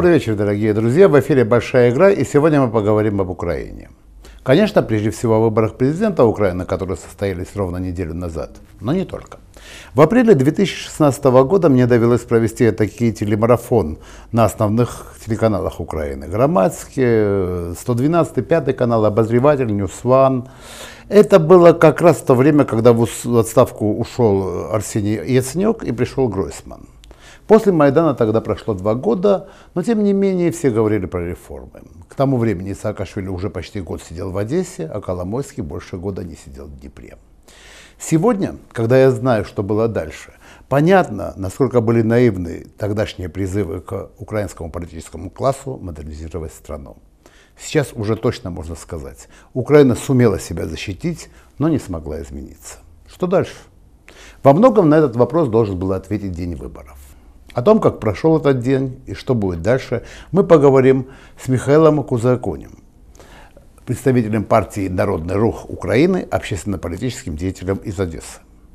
Добрый вечер, дорогие друзья. В эфире «Большая игра», и сегодня мы поговорим об Украине. Конечно, прежде всего о выборах президента Украины, которые состоялись ровно неделю назад, но не только. В апреле 2016 года мне довелось провести такие телемарафон на основных телеканалах Украины. Громадский, 112, 5 канал, Обозреватель, Ньюс-1. Это было как раз в то время, когда в отставку ушел Арсений Яценюк и пришел Гройсман. После Майдана тогда прошло 2 года, но тем не менее все говорили про реформы. К тому времени Саакашвили уже почти год сидел в Одессе, а Коломойский больше года не сидел в Днепре. Сегодня, когда я знаю, что было дальше, понятно, насколько были наивны тогдашние призывы к украинскому политическому классу модернизировать страну. Сейчас уже точно можно сказать, Украина сумела себя защитить, но не смогла измениться. Что дальше? Во многом на этот вопрос должен был ответить день выборов. О том, как прошел этот день и что будет дальше, мы поговорим с Михаилом Кузаконем, представителем партии «Народный рух Украины», общественно-политическим деятелем из Одессы.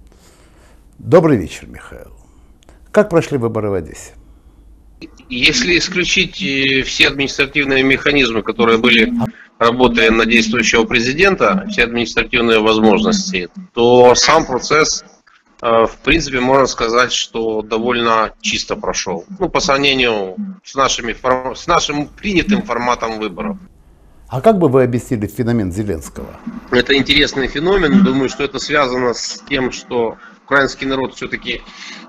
Добрый вечер, Михаил. Как прошли выборы в Одессе? Если исключить все административные механизмы, которые были работая на действующего президента, все административные возможности, то сам процесс, в принципе, можно сказать, что довольно чисто прошел. Ну, по сравнению с нашим принятым форматом выборов. А как бы вы объяснили феномен Зеленского? Это интересный феномен. Думаю, что это связано с тем, что украинский народ все-таки,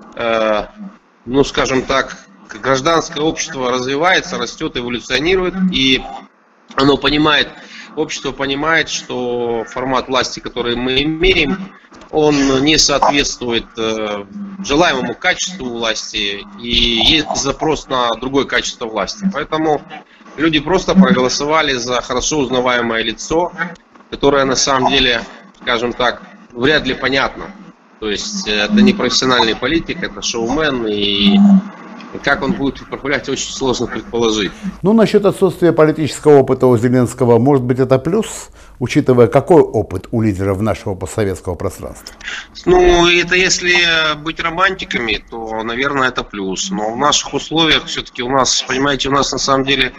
ну, скажем так, гражданское общество развивается, растет, эволюционирует, и оно понимает, общество понимает, что формат власти, который мы имеем, он не соответствует желаемому качеству власти, и есть запрос на другое качество власти. Поэтому люди просто проголосовали за хорошо узнаваемое лицо, которое на самом деле, скажем так, вряд ли понятно. То есть это не профессиональный политик, это шоумен, и как он будет управлять, очень сложно предположить. Ну, насчет отсутствия политического опыта у Зеленского, может быть, это плюс, учитывая, какой опыт у лидеров нашего постсоветского пространства? Ну, это если быть романтиками, то, наверное, это плюс. Но в наших условиях все-таки у нас, понимаете, у нас на самом деле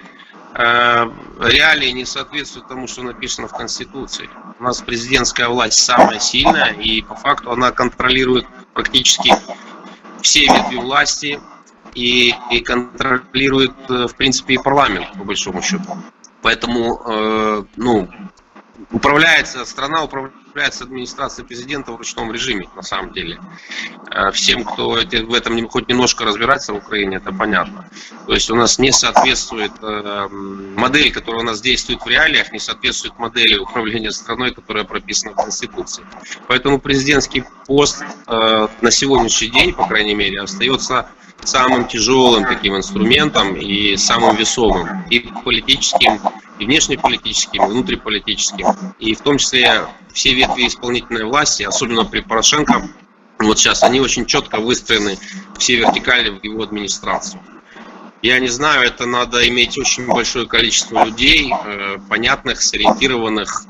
реалии не соответствуют тому, что написано в Конституции. У нас президентская власть самая сильная, и по факту она контролирует практически все ветви власти, и контролирует, в принципе, и парламент, по большому счету. Поэтому, ну, страна управляется администрацией президента в ручном режиме, на самом деле. Всем, кто в этом хоть немножко разбирается в Украине, это понятно. То есть у нас не соответствует модель, которая у нас действует в реалиях, не соответствует модели управления страной, которая прописана в Конституции. Поэтому президентский пост на сегодняшний день, по крайней мере, остается самым тяжелым таким инструментом и самым весомым, и политическим, и внешнеполитическим, и внутриполитическим, и в том числе все ветви исполнительной власти, особенно при Порошенко, вот сейчас они очень четко выстроены, все вертикали в его администрацию. Я не знаю, это надо иметь очень большое количество людей, понятных, сориентированных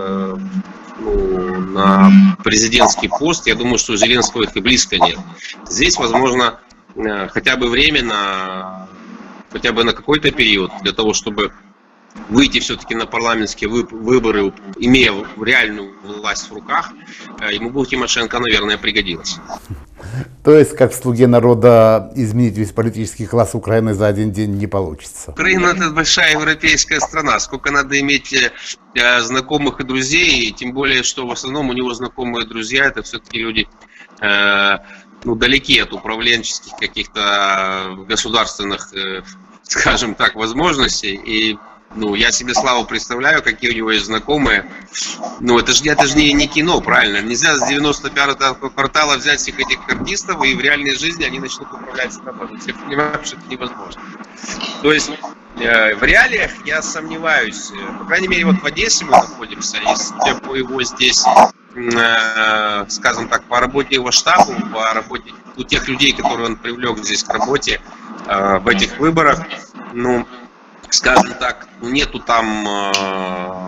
на президентский пост. Я думаю, что у Зеленского их и близко нет. Здесь, возможно, хотя бы временно, хотя бы на какой-то период, для того, чтобы выйти все-таки на парламентские выборы, имея реальную власть в руках, ему бы Тимошенко, наверное, пригодилось. То есть, как в «Слуге народа», изменить весь политический класс Украины за один день не получится? Украина — это большая европейская страна. Сколько надо иметь знакомых и друзей, и тем более, что в основном у него знакомые друзья — это все-таки люди, ну, далеки от управленческих каких-то государственных, скажем так, возможностей. И, ну, я себе славу представляю, какие у него есть знакомые. Ну, это же не кино, правильно? Нельзя с 95-го квартала взять всех этих артистов, и в реальной жизни они начнут управлять страной. Все понимают, что это невозможно. То есть в реалиях я сомневаюсь. По крайней мере, вот в Одессе мы находимся, и судя по его здесь, скажем так, по работе его штаба, по работе у тех людей, которые он привлек здесь к работе в этих выборах, ну, скажем так, нету там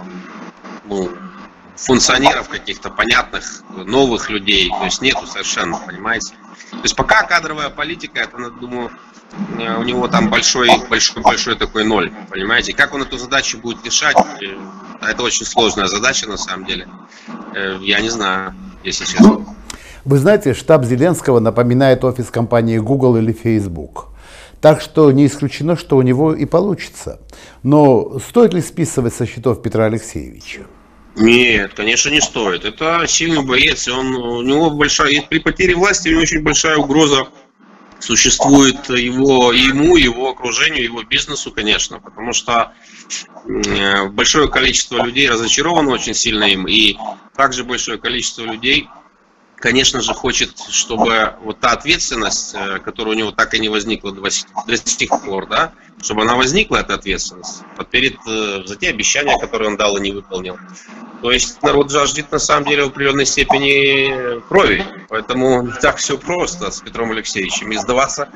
функционеров каких-то понятных, новых людей, то есть нету совершенно, понимаете. То есть пока кадровая политика, это, думаю, у него там большой такой ноль, понимаете? Как он эту задачу будет решать, это очень сложная задача на самом деле. Я не знаю, если честно. Вы знаете, штаб Зеленского напоминает офис компании Google или Facebook. Так что не исключено, что у него и получится. Но стоит ли списывать со счетов Петра Алексеевича? Нет, конечно, не стоит. Это сильный боец. У него при потере власти у него очень большая угроза существует ему, его окружению, его бизнесу, конечно, потому что большое количество людей разочаровано очень сильно им, и также большое количество людей, конечно же, хочет, чтобы вот та ответственность, которая у него так и не возникла до сих пор, да, чтобы она возникла, эта ответственность, за те обещания, которые он дал и не выполнил. То есть народ жаждет на самом деле в определенной степени крови, поэтому не так все просто с Петром Алексеевичем. И сдаваться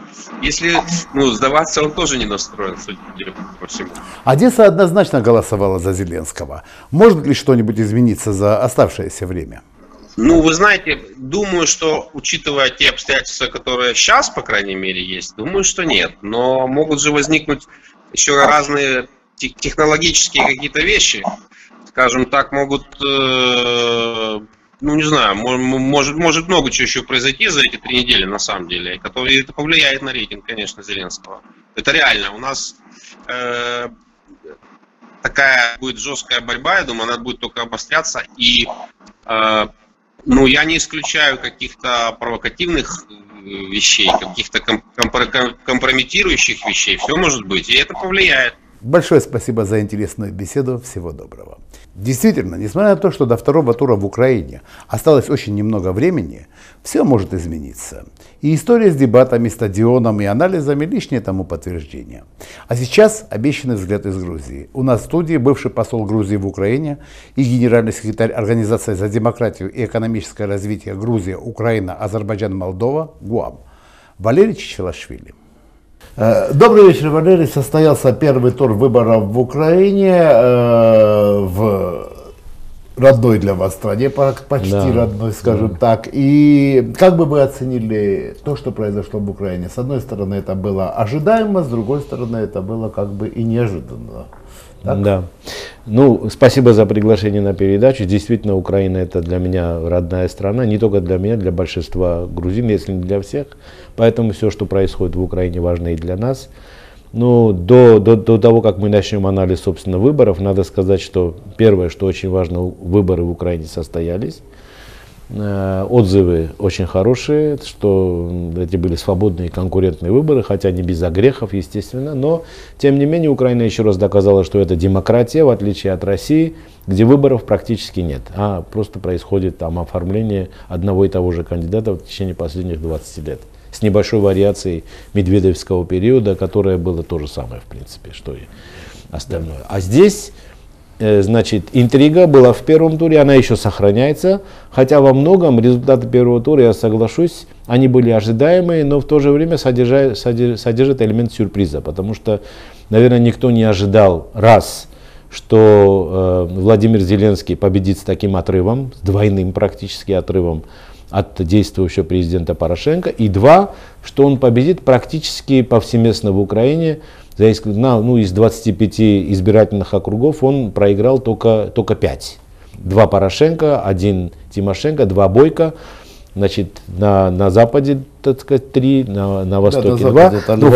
он тоже не настроен, судя по всему. Одесса однозначно голосовала за Зеленского. Может ли что-нибудь измениться за оставшееся время? Ну, вы знаете, думаю, что, учитывая те обстоятельства, которые сейчас, по крайней мере, есть, думаю, что нет. Но могут же возникнуть еще разные технологические какие-то вещи. Скажем так, могут, не знаю, может много чего еще произойти за эти 3 недели, на самом деле, это повлияет на рейтинг, конечно, Зеленского. Это реально. У нас такая будет жесткая борьба, я думаю, она будет только обостряться. И я не исключаю каких-то провокативных вещей, каких-то компрометирующих вещей. Все может быть, и это повлияет. Большое спасибо за интересную беседу. Всего доброго. Действительно, несмотря на то, что до второго тура в Украине осталось очень немного времени, все может измениться. И история с дебатами, стадионом и анализами лишнее тому подтверждение. А сейчас обещанный взгляд из Грузии. У нас в студии бывший посол Грузии в Украине и генеральный секретарь Организации за демократию и экономическое развитие Грузия, Украина, Азербайджан, Молдова, ГУАМ, Валерий Чичилашвили. Добрый вечер, Валерий. Состоялся первый тур выборов в Украине, в родной для вас стране, почти родной, скажем так. И как бы вы оценили то, что произошло в Украине? С одной стороны, это было ожидаемо, с другой стороны, это было как бы и неожиданно. Так? Да. Спасибо за приглашение на передачу. Действительно, Украина это для меня родная страна, не только для меня, для большинства грузин, если не для всех. Поэтому все, что происходит в Украине, важно и для нас. До того, как мы начнем анализ, собственно, выборов, надо сказать, что первое, что очень важно, выборы в Украине состоялись. Отзывы очень хорошие, что эти были свободные конкурентные выборы, хотя не без огрехов, естественно, но тем не менее Украина еще раз доказала, что это демократия, в отличие от России, где выборов практически нет, а просто происходит там оформление одного и того же кандидата в течение последних 20 лет. С небольшой вариацией медведевского периода, которое было то же самое, в принципе, что и остальное. А здесь, значит, интрига была в первом туре, она еще сохраняется, хотя во многом результаты первого тура, я соглашусь, они были ожидаемые, но в то же время содержат элемент сюрприза, потому что, наверное, никто не ожидал, что Владимир Зеленский победит с таким отрывом, с двойным практически отрывом от действующего президента Порошенко, и 2, что он победит практически повсеместно в Украине. Из 25 избирательных округов он проиграл только 5. 2 Порошенко, 1 Тимошенко, 2 Бойко. Значит, на западе, так сказать, 3, на востоке 2.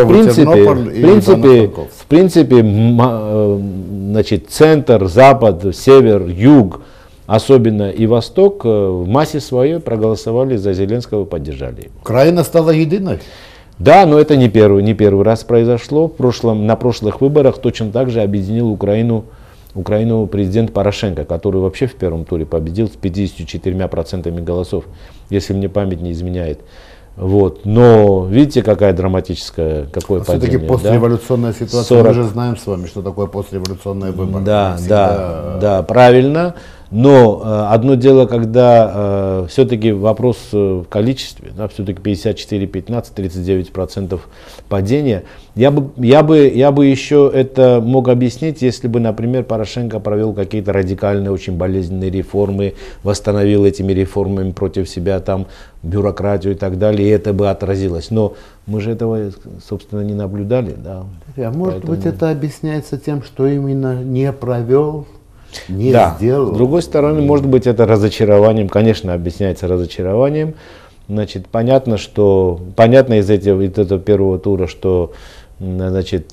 В принципе, значит, центр, запад, север, юг, особенно и Восток, в массе своей проголосовали за Зеленского и поддержали его. Украина стала единой? Да, но это не первый раз произошло. На прошлых выборах точно так же объединил Украину президент Порошенко, который вообще в первом туре победил с 54% голосов, если мне память не изменяет. Но видите, какое падение. Все-таки постреволюционная ситуация, мы же знаем с вами, что такое постреволюционные выборы. Да, правильно. Но одно дело, когда все-таки вопрос в количестве, да, все-таки 54-15, 39% падения. Я бы еще это мог объяснить, если бы, например, Порошенко провел какие-то радикальные, очень болезненные реформы, восстановил этими реформами против себя там бюрократию и так далее, и это бы отразилось. Но мы же этого, собственно, не наблюдали. Да. А может быть, это объясняется тем, что именно не провел? Не да. сделал. С другой стороны, может быть, это разочарованием, конечно, объясняется разочарованием. Значит, понятно из этого первого тура, что значит,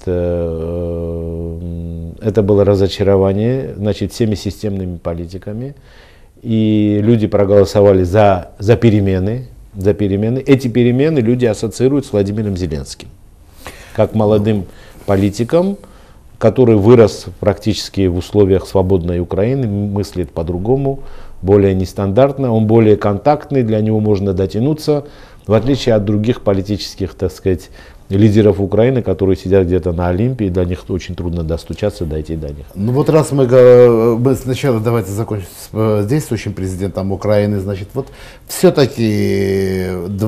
это было разочарование, значит, всеми системными политиками. И люди проголосовали за перемены. Эти перемены люди ассоциируют с Владимиром Зеленским, как молодым политиком, который вырос практически в условиях свободной Украины, мыслит по-другому, более нестандартно, он более контактный, для него можно дотянуться, в отличие от других политических, так сказать, лидеров Украины, которые сидят где-то на Олимпе, и до них очень трудно достучаться, дойти до них. Ну вот раз мы сначала давайте закончим с действующим президентом Украины, значит, вот все-таки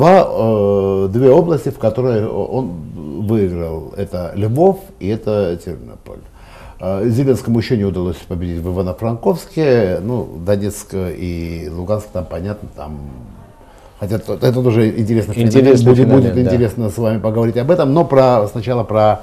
две области, в которые он выиграл, это Львов и это Тернополь. Зеленскому еще не удалось победить в Ивано-Франковске, ну, Донецк и Луганск, там понятно, там... Хотя это тоже интересный феномен, будет интересно с вами поговорить об этом, но сначала про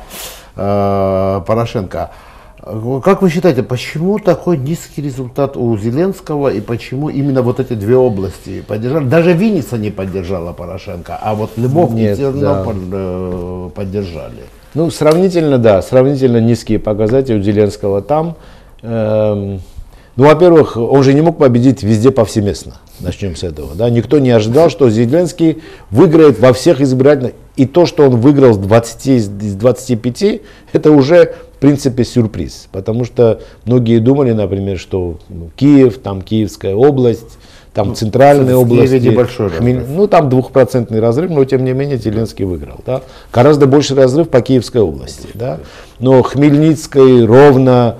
Порошенко. Как вы считаете, почему такой низкий результат у Зеленского и почему именно вот эти две области поддержали? Даже Винница не поддержала Порошенко, а вот Львов и Тернополь поддержали. Ну, сравнительно низкие показатели у Зеленского там. Ну, во-первых, он же не мог победить везде повсеместно. Начнем с этого. Да? Никто не ожидал, что Зеленский выиграет во всех избирательных. И то, что он выиграл с 20 из 25, это уже, в принципе, сюрприз. Потому что многие думали, например, что Киев, там Киевская область, там центральные области. Небольшой разрыв. Ну, там 2% разрыв, но тем не менее Зеленский выиграл. Да? Гораздо больше разрыв по Киевской области. Да? Но Хмельницкой, Ровно,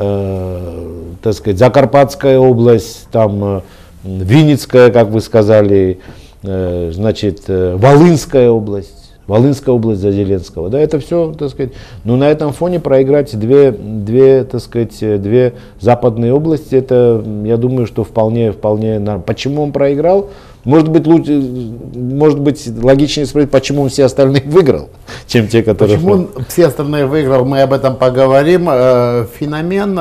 так сказать, Закарпатская область, там Винницкая, как вы сказали, значит, Волынская область за Зеленского, да, это все, так сказать, но на этом фоне проиграть две западные области, это, я думаю, что вполне нормально. Почему он проиграл? Может быть, логичнее спросить, почему он все остальные выиграл, чем те, которые... Почему он все остальные выиграл, мы об этом поговорим. Феномен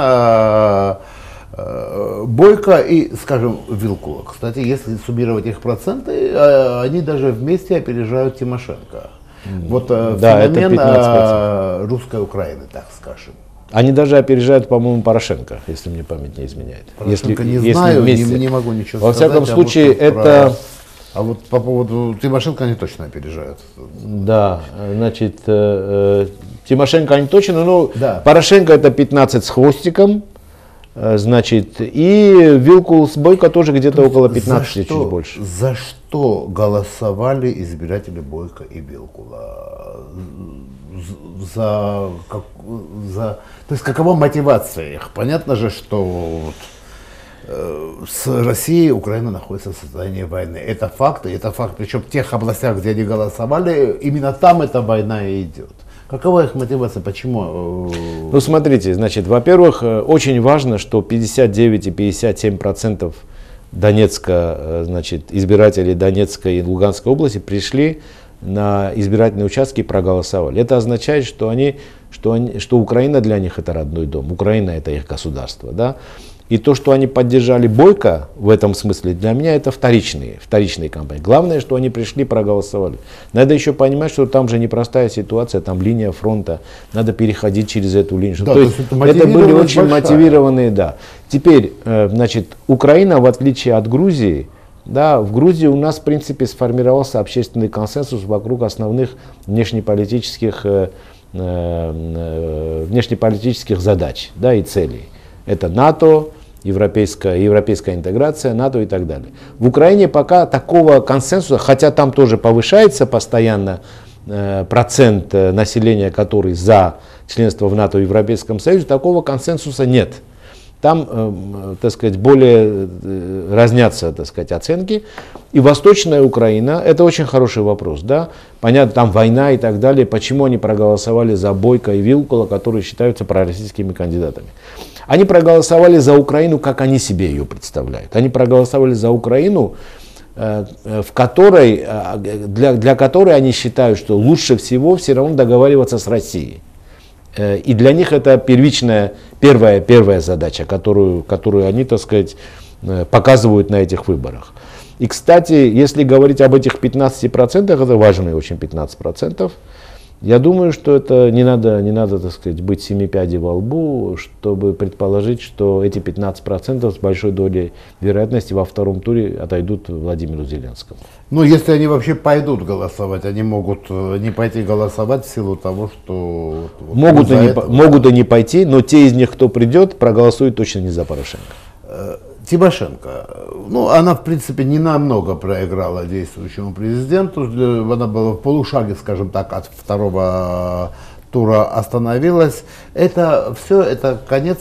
Бойко и, скажем, Вилкула. Кстати, если суммировать их проценты, они даже вместе опережают Тимошенко. Вот да, феномен русской Украины, так скажем. Они даже опережают, по-моему, Порошенко, если мне память не изменяет. Порошенко не знаю, не могу ничего сказать. Во всяком случае, это... А вот по поводу Тимошенко они точно опережают. Да, значит, Тимошенко они точно, но да. Порошенко это 15 с хвостиком. Значит, и Вилкул с Бойко тоже где-то около 15, чуть больше. За что голосовали избиратели Бойко и Вилкула? То есть какова мотивация их? Понятно же, что с Россией Украина находится в состоянии войны. Это факт, причем в тех областях, где они голосовали, именно там эта война и идет. Какова их мотивация? Почему? Ну, смотрите, значит, во-первых, очень важно, что 59 и 57% Донецка, значит, избирателей Донецкой и Луганской области пришли на избирательные участки и проголосовали. Это означает, что Украина для них это родной дом, Украина это их государство, да? И то, что они поддержали Бойко в этом смысле, для меня это вторичные кампании. Главное, что они пришли, проголосовали. Надо еще понимать, что там же непростая ситуация, там линия фронта, надо переходить через эту линию. Да, то есть это были очень мотивированные, да. Теперь, значит, Украина, в отличие от Грузии, да, в Грузии у нас, в принципе, сформировался общественный консенсус вокруг основных внешнеполитических задач, да, и целей. Это НАТО, европейская интеграция, НАТО и так далее. В Украине пока такого консенсуса, хотя там тоже повышается постоянно процент населения, который за членство в НАТО и Европейском Союзе, такого консенсуса нет. Там, так сказать, более разнятся, так сказать, оценки. И Восточная Украина, это очень хороший вопрос, да. Понятно, там война и так далее. Почему они проголосовали за Бойко и Вилкула, которые считаются пророссийскими кандидатами? Они проголосовали за Украину, как они себе ее представляют. Они проголосовали за Украину, в которой, для которой они считают, что лучше всего все равно договариваться с Россией. И для них это первая задача, которую они, так сказать, показывают на этих выборах. И, кстати, если говорить об этих 15%, это важные очень 15%, я думаю, что это не надо, так сказать, быть семи пядей во лбу, чтобы предположить, что эти 15% с большой долей вероятности во втором туре отойдут Владимиру Зеленскому. Ну, если они вообще пойдут голосовать, они могут не пойти голосовать в силу того, что... Могут и не пойти, но те из них, кто придет, проголосуют точно не за Порошенко. Тимошенко, ну, она, в принципе, не намного проиграла действующему президенту, она была в полушаге, скажем так, от второго тура остановилась. Это все, это конец,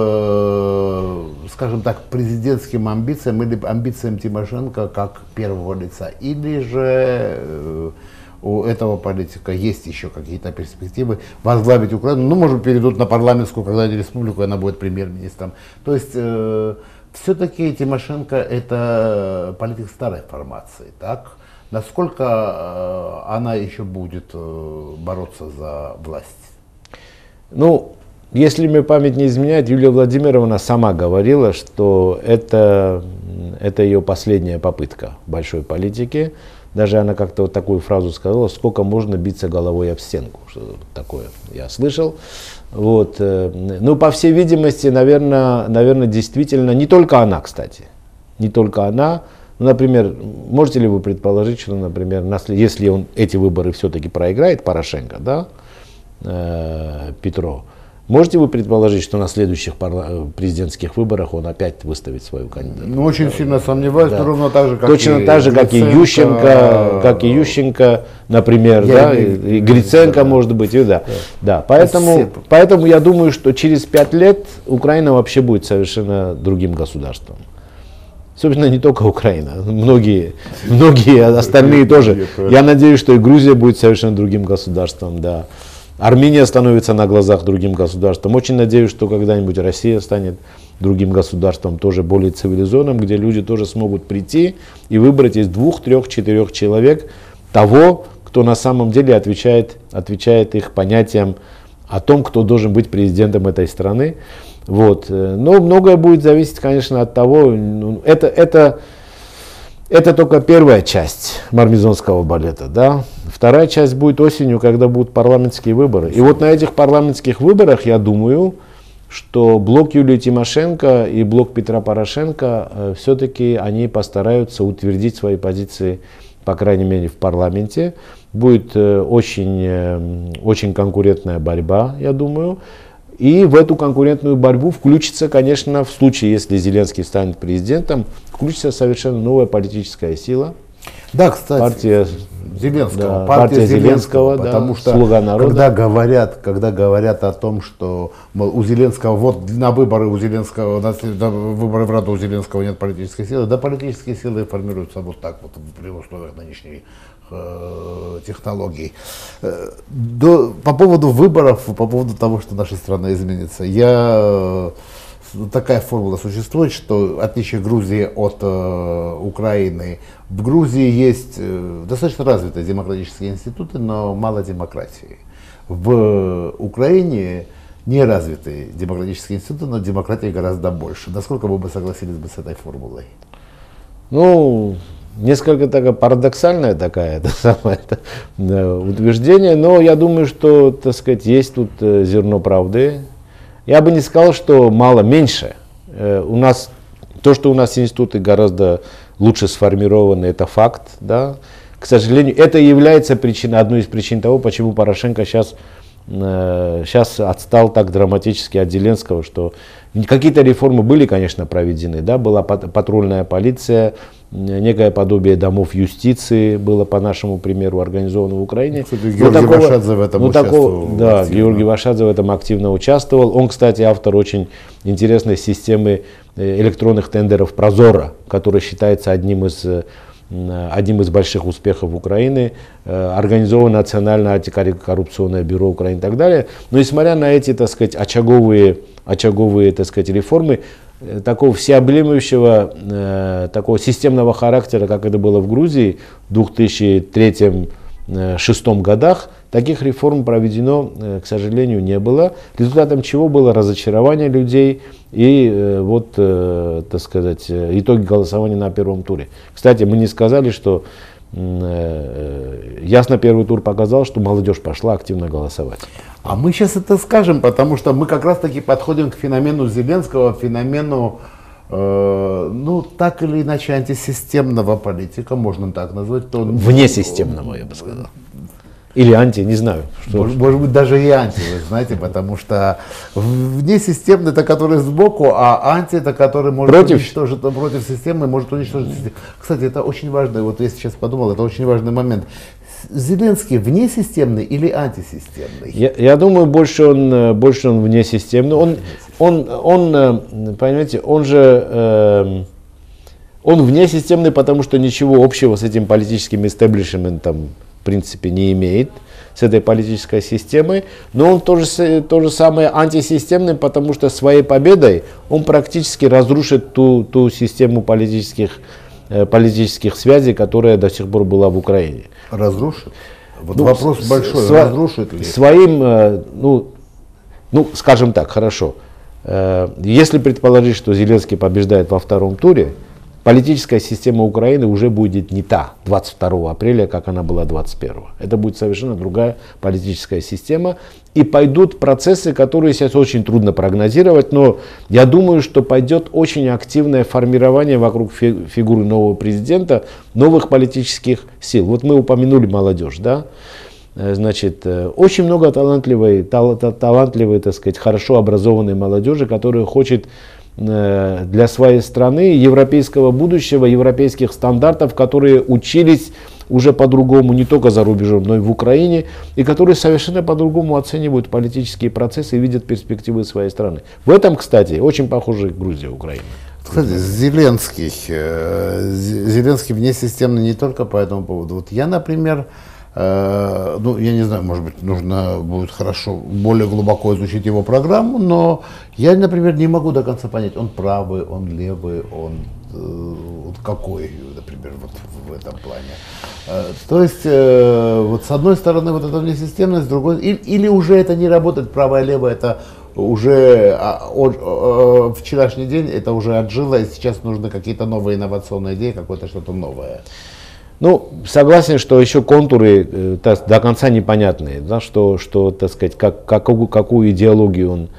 скажем так, президентским амбициям или амбициям Тимошенко как первого лица, или же у этого политика есть еще какие-то перспективы возглавить Украину, ну, может, перейдут на парламентскую, когда-нибудь республику, она будет премьер-министром. То есть все-таки Тимошенко это политик старой формации, так? Насколько она еще будет бороться за власть? Ну, если мне память не изменяет, Юлия Владимировна сама говорила, что это ее последняя попытка в большой политике. Даже она как-то вот такую фразу сказала: сколько можно биться головой об стенку. Что такое я слышал. Вот. Ну, по всей видимости, наверное, действительно, не только она, кстати, не только она. Ну, например, можете ли вы предположить, что, например, если он эти выборы все-таки проиграет, Порошенко, да, Петро, можете вы предположить, что на следующих президентских выборах он опять выставит свою кандидатуру? Ну, очень сильно сомневаюсь, да. Ровно так же, как точно так же, как и Ющенко, например, да, и Гриценко, может быть, и да. Да. Поэтому я думаю, что через 5 лет Украина вообще будет совершенно другим государством. Собственно, не только Украина, многие остальные тоже. Я надеюсь, что и Грузия будет совершенно другим государством, да. Армения становится на глазах другим государством. Очень надеюсь, что когда-нибудь Россия станет другим государством, тоже более цивилизованным, где люди тоже смогут прийти и выбрать из 2, 3, 4 человек того, кто на самом деле отвечает их понятиям о том, кто должен быть президентом этой страны. Вот. Но многое будет зависеть, конечно, от того, это только первая часть мармезонского балета, да. Вторая часть будет осенью, когда будут парламентские выборы. И вот на этих парламентских выборах, я думаю, что блок Юлии Тимошенко и блок Петра Порошенко все-таки они постараются утвердить свои позиции, по крайней мере, в парламенте. Будет очень конкурентная борьба, я думаю. И в эту конкурентную борьбу включится, конечно, в случае, если Зеленский станет президентом, включится совершенно новая политическая сила. Да, кстати, партия Зеленского, потому что Слуга народа. Когда говорят о том, что мол, у Зеленского, вот на выборы у Зеленского, на выборы в Раду у Зеленского нет политической силы, да, политические силы формируются вот так вот при условиях нынешней технологий. По поводу выборов, по поводу того, что наша страна изменится, такая формула существует, что отличие Грузии от Украины, в Грузии есть достаточно развитые демократические институты, но мало демократии. В Украине не развитые демократические институты, но демократии гораздо больше. Насколько вы бы согласились бы с этой формулой? Ну, несколько такая парадоксальное утверждение, но я думаю, что, так сказать, есть тут зерно правды. Я бы не сказал, что мало, меньше. То, что у нас институты гораздо лучше сформированы, это факт. Да? К сожалению, это является одной из причин того, почему Порошенко сейчас сейчас отстал так драматически от Зеленского, что какие-то реформы были, конечно, проведены. Да? Была патрульная полиция, некое подобие домов юстиции было, по нашему примеру, организовано в Украине. Кстати, Георгий Вашадзе в этом участвовал. Да, Георгий Вашадзе в этом активно участвовал. Он, кстати, автор очень интересной системы электронных тендеров «Прозора», который считается одним из больших успехов Украины, организовано Национальное антикоррупционное бюро Украины и так далее. Но несмотря на эти, так сказать, очаговые, так сказать, реформы, такого всеобъемлющего, такого системного характера, как это было в Грузии в 2003-2006 годах, таких реформ проведено, к сожалению, не было. Результатом чего было разочарование людей и вот, так сказать, итоги голосования на первом туре. Кстати, мы не сказали, что ясно первый тур показал, что молодежь пошла активно голосовать. А мы сейчас это скажем, потому что мы как раз таки подходим к феномену Зеленского, феномену, ну, так или иначе, антисистемного политика, можно так назвать. Внесистемного, я бы сказал. Или анти, не знаю. Может быть, даже и анти, вы знаете, потому что внесистемный это который сбоку, а анти это который может уничтожить, против системы, может уничтожить систему. Кстати, это очень важно, вот я сейчас подумал, это очень важный момент. Зеленский внесистемный или антисистемный? Я думаю, больше он внесистемный. Он, понимаете, он внесистемный, потому что ничего общего с этим политическим истеблишментом в принципе не имеет, с этой политической системой, но он то же самое антисистемный, потому что своей победой он практически разрушит ту систему политических связей, которая до сих пор была в Украине. Разрушит? Вот вопрос большой, разрушит ли? Своим, скажем так, хорошо, если предположить, что Зеленский побеждает во втором туре, политическая система Украины уже будет не та 22 апреля, как она была 21. Это будет совершенно другая политическая система. И пойдут процессы, которые сейчас очень трудно прогнозировать, но я думаю, что пойдет очень активное формирование вокруг фигуры нового президента, новых политических сил. Вот мы упомянули молодежь, да? Значит, очень много талантливой, так сказать, хорошо образованной молодежи, которая хочет для своей страны европейского будущего, европейских стандартов, которые учились уже по-другому не только за рубежом, но и в Украине, и которые совершенно по-другому оценивают политические процессы и видят перспективы своей страны. В этом, кстати, очень похожи Грузия и Украина. Кстати, Зеленский внесистемный не только по этому поводу. Вот я, например, ну, я не знаю, может быть, нужно будет хорошо, более глубоко изучить его программу, но я, например, не могу до конца понять, он правый, он левый, он какой, например, вот в этом плане. То есть, вот с одной стороны, вот эта внесистемность, с другой, или уже это не работает, правое, левое, это уже вчерашний день, это уже отжило, и сейчас нужны какие-то новые инновационные идеи, какое-то что-то новое. Ну, согласен, что еще контуры до конца непонятные, да, что так сказать, какую идеологию он,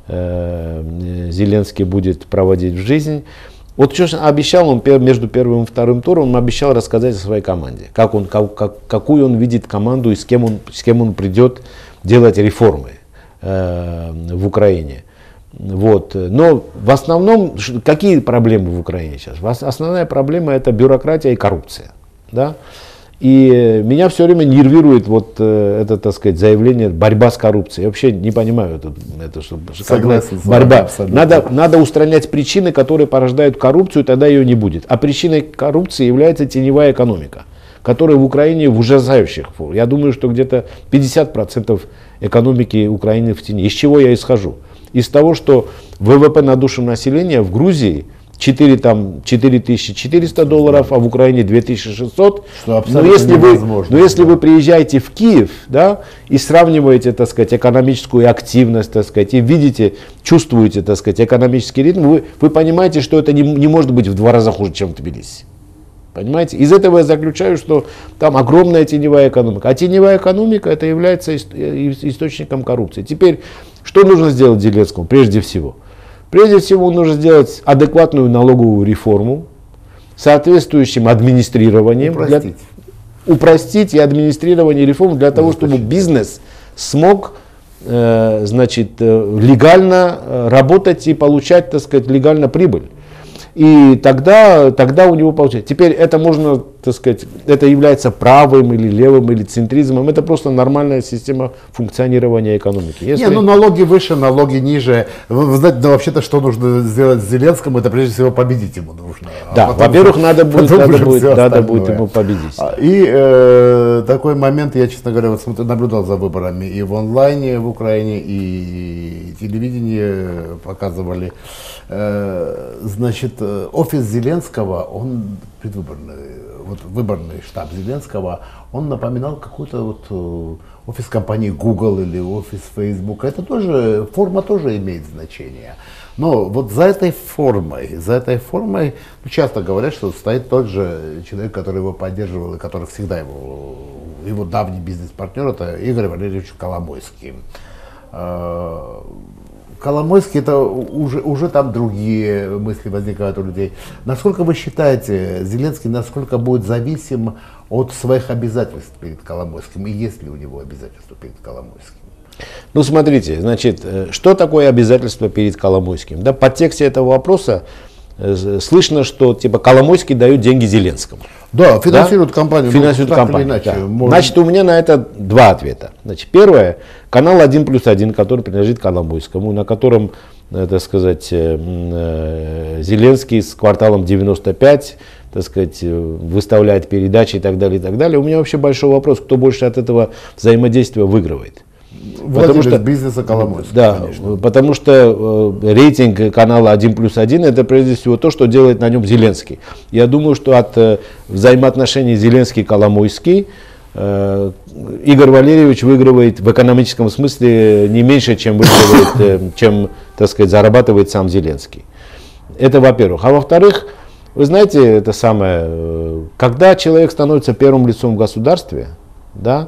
Зеленский, будет проводить в жизнь. Вот что обещал он между первым и вторым туром, он обещал рассказать о своей команде, какую он видит команду и с кем он придет делать реформы в Украине. Вот. Но в основном, какие проблемы в Украине сейчас? Основная проблема — это бюрократия и коррупция. Да? И меня все время нервирует вот это, так сказать, заявление борьба с коррупцией. Я вообще не понимаю это что борьба. Надо устранять причины, которые порождают коррупцию, тогда ее не будет. А причиной коррупции является теневая экономика, которая в Украине в ужасающих формах. Я думаю, что где-то 50% экономики Украины в тени. Из чего я исхожу? Из того, что ВВП на душу населения в Грузии 4400 долларов, а в Украине 2600. Но если вы приезжаете в Киев, да, и сравниваете, так сказать, экономическую активность, так сказать, и видите, чувствуете, так сказать, экономический ритм, вы понимаете, что это не может быть в 2 раза хуже, чем в Тбилиси. Понимаете? Из этого я заключаю, что там огромная теневая экономика. А теневая экономика — это является источником коррупции. Теперь, что нужно сделать Зеленскому прежде всего? Прежде всего, нужно сделать адекватную налоговую реформу, соответствующим администрированием. Упростить и администрирование реформ для того, чтобы бизнес смог значит, легально работать и получать, так сказать, легально прибыль. И тогда у него получается. Теперь это можно, так сказать, это является правым или левым или центризмом. Это просто нормальная система функционирования экономики. Если... Не, налоги выше, налоги ниже. Вы знаете, вообще-то, что нужно сделать с Зеленским, это прежде всего победить ему нужно. Да, во-первых, надо будет ему победить. И такой момент, я, честно говоря, вот наблюдал за выборами и в онлайне в Украине, и телевидение показывали. Значит, офис Зеленского, он предвыборный, вот выборный штаб Зеленского, он напоминал какой-то вот офис компании Google или офис Facebook. Это тоже, форма тоже имеет значение. Но вот за этой формой, ну, часто говорят, что стоит тот же человек, который его поддерживал и который всегда его давний бизнес-партнер, это Игорь Валерьевич Коломойский. Коломойский, это уже там другие мысли возникают у людей. Насколько вы считаете, Зеленский насколько будет зависим от своих обязательств перед Коломойским? И есть ли у него обязательства перед Коломойским? Ну, смотрите, значит, что такое обязательство перед Коломойским? Да, в подтексте этого вопроса слышно, что типа Коломойский дает деньги Зеленскому. Да, финансирует компанию. Финансирует компанию. Иначе, да. Значит, у меня на это два ответа. Значит, первое, канал 1+1, который принадлежит Коломойскому, на котором, так сказать, Зеленский с кварталом 95, так сказать, выставляет передачи и так далее, и так далее. У меня вообще большой вопрос, кто больше от этого взаимодействия выигрывает. Потому что бизнеса Коломойского, да, конечно. Потому что рейтинг канала 1+1 это прежде всего то, что делает на нем Зеленский. Я думаю, что от взаимоотношений Зеленский-Коломойский Игорь Валерьевич выигрывает в экономическом смысле не меньше, чем выигрывает, чем, так сказать, зарабатывает сам Зеленский. Это во-первых. А во-вторых, вы знаете, это самое, когда человек становится первым лицом в государстве, да,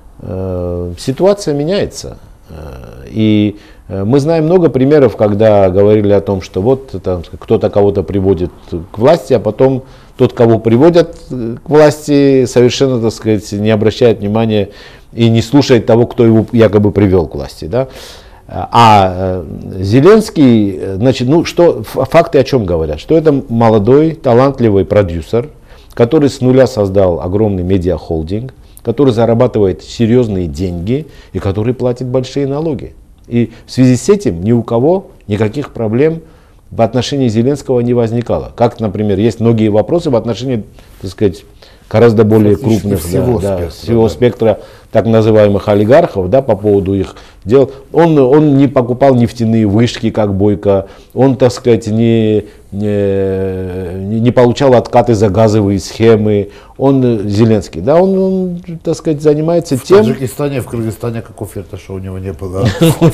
ситуация меняется. И мы знаем много примеров, когда говорили о том, что вот там, кто-то кого-то приводит к власти, а потом тот, кого приводят к власти, совершенно, так сказать, не обращает внимания и не слушает того, кто его якобы привел к власти. Да? А Зеленский, значит, ну что, факты о чем говорят? Что это молодой, талантливый продюсер, который с нуля создал огромный медиахолдинг, который зарабатывает серьезные деньги и который платит большие налоги. И в связи с этим ни у кого никаких проблем в отношении Зеленского не возникало. Как, например, есть многие вопросы в отношении, так сказать, гораздо более крупных, всего спектра так называемых олигархов, да, по поводу их дел. Он не покупал нефтяные вышки, как Бойко, он, так сказать, не получал откаты за газовые схемы. Он Зеленский, да, он, так сказать, занимается тем... В Таджикистане, в Кыргызстане, как у Фирташа, у него не было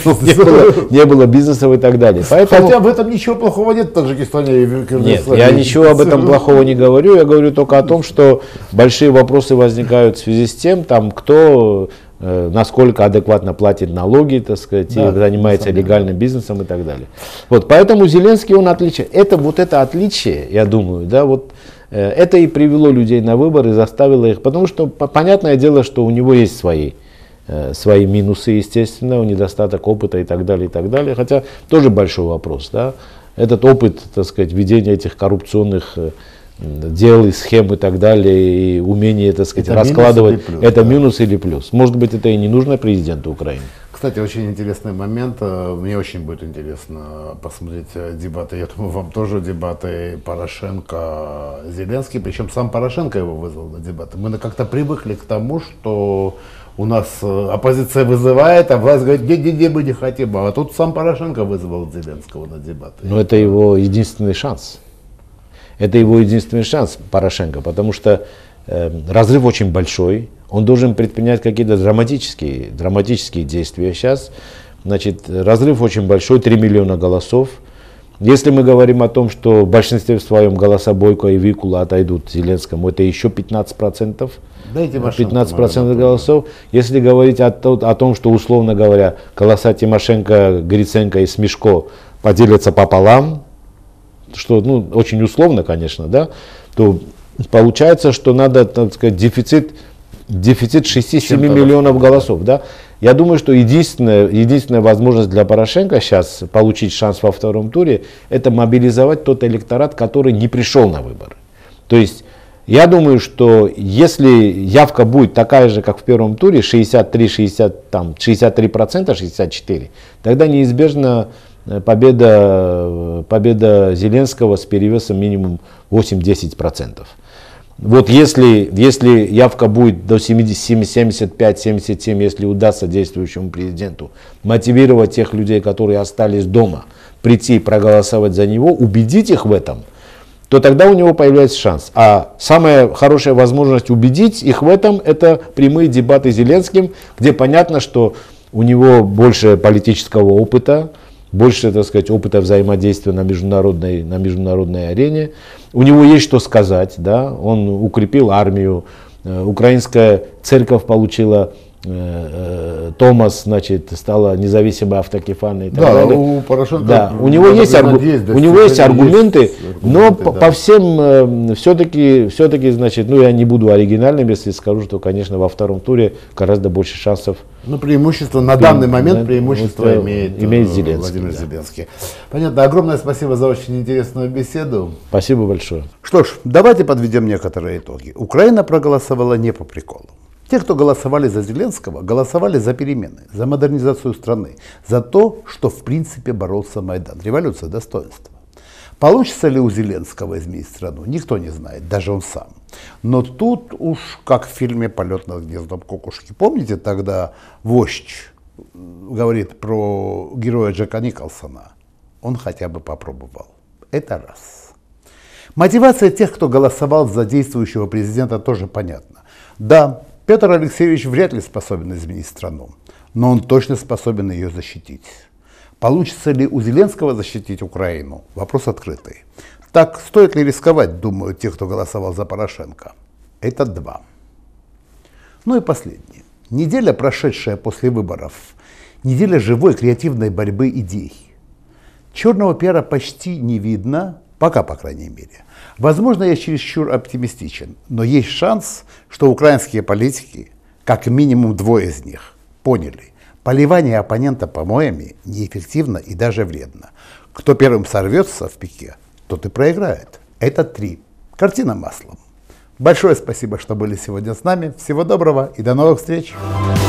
не было бизнесов и так далее. Хотя в этом ничего плохого нет в Таджикистане и в Кыргызстане. Нет, я ничего об этом плохого не говорю, я говорю только о том, что большие вопросы возникают в связи с тем, там, кто, насколько адекватно платит налоги, так сказать, и занимается легальным бизнесом и так далее. Вот, поэтому Зеленский, он отличие. Это отличие, я думаю, да, вот это и привело людей на выборы, заставило их, потому что понятное дело, что у него есть свои минусы, естественно, недостаток опыта и так далее, хотя тоже большой вопрос, да, этот опыт, так сказать, ведения этих коррупционных дел и схем и так далее, и умение, так сказать, это раскладывать, минус это минус или плюс. Может быть, это и не нужно президенту Украины. Кстати, очень интересный момент. Мне очень будет интересно посмотреть дебаты. Я думаю, вам тоже дебаты Порошенко-Зеленский. Причем сам Порошенко его вызвал на дебаты. Мы как-то привыкли к тому, что у нас оппозиция вызывает, а власть говорит, не, мы не хотим. А тут сам Порошенко вызвал Зеленского на дебаты. Но это его единственный шанс. Это его единственный шанс, Порошенко, потому что разрыв очень большой. Он должен предпринять какие-то драматические действия сейчас. Значит, разрыв очень большой, 3 миллиона голосов. Если мы говорим о том, что в большинстве своем голоса Бойко и Викула отойдут Зеленскому, это еще 15%. 15% голосов. Если говорить о том, что, условно говоря, голоса Тимошенко, Гриценко и Смешко поделятся пополам, что, ну, очень условно, конечно, да, то получается, что надо, так сказать, дефицит дефицит 6-7 миллионов голосов. Да? Я думаю, что единственная возможность для Порошенко сейчас получить шанс во втором туре, это мобилизовать тот электорат, который не пришел на выборы. То есть я думаю, что если явка будет такая же, как в первом туре, 63%, 64%, тогда неизбежно победа Зеленского с перевесом минимум 8-10%. Вот если явка будет до 75-77, если удастся действующему президенту мотивировать тех людей, которые остались дома, прийти и проголосовать за него, убедить их в этом, то тогда у него появляется шанс. А самая хорошая возможность убедить их в этом, это прямые дебаты с Зеленским, где понятно, что у него больше политического опыта, больше, так сказать, опыта взаимодействия на международной арене. У него есть что сказать, да? Он укрепил армию, украинская церковь получила Томас, значит, стала независимой автокефальной и так далее. У Порошенко, да, у него есть аргументы, но по всем все-таки, значит, ну я не буду оригинальным, если скажу, что, конечно, во втором туре гораздо больше шансов. Ну, преимущество на данный момент преимущество имеет Зеленский, Владимир Зеленский. Понятно. Огромное спасибо за очень интересную беседу. Спасибо большое. Что ж, давайте подведем некоторые итоги. Украина проголосовала не по приколу. Те, кто голосовали за Зеленского, голосовали за перемены, за модернизацию страны, за то, что в принципе боролся Майдан. Революция достоинства. Получится ли у Зеленского изменить страну, никто не знает, даже он сам. Но тут уж как в фильме «Полет над гнездом кукушки». Помните, тогда вождь говорит про героя Джека Николсона? Он хотя бы попробовал. Это раз. Мотивация тех, кто голосовал за действующего президента, тоже понятна. Да, Петр Алексеевич вряд ли способен изменить страну, но он точно способен ее защитить. Получится ли у Зеленского защитить Украину? Вопрос открытый. Так, стоит ли рисковать, думают те, кто голосовал за Порошенко? Это два. Ну и последнее. Неделя, прошедшая после выборов, неделя живой креативной борьбы идей. Черного пиара почти не видно, пока, по крайней мере. Возможно, я чересчур оптимистичен, но есть шанс, что украинские политики, как минимум двое из них, поняли, поливание оппонента помоями неэффективно и даже вредно. Кто первым сорвется в пике, тот и проиграет. Это 3. Картина маслом. Большое спасибо, что были сегодня с нами. Всего доброго и до новых встреч.